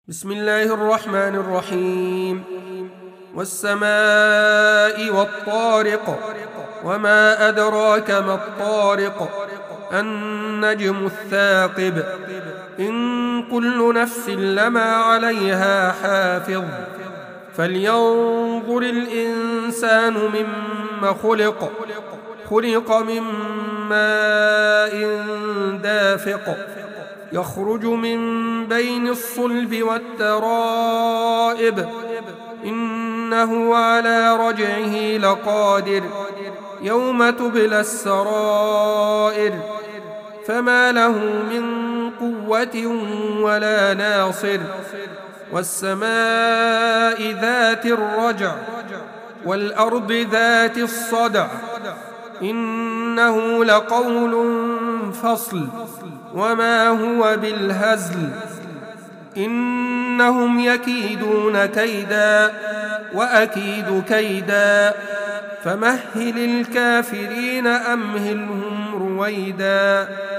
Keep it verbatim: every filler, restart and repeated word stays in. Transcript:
بسم الله الرحمن الرحيم. والسماء والطارق، وما أدراك ما الطارق، النجم الثاقب، إن كل نفس لما عليها حافظ، فلينظر الإنسان مما خلق خلق من ماء دافق، يخرج من بين الصلب والترائب، إنه على رجعه لقادر، يوم تبلى السرائر، فما له من قوة ولا ناصر. والسماء ذات الرجع، والأرض ذات الصدع، إنه لقول فصل، وما هو بالهزل، إنهم يكيدون كيدا وأكيد كيدا، فمهل الكافرين أمهلهم رويدا.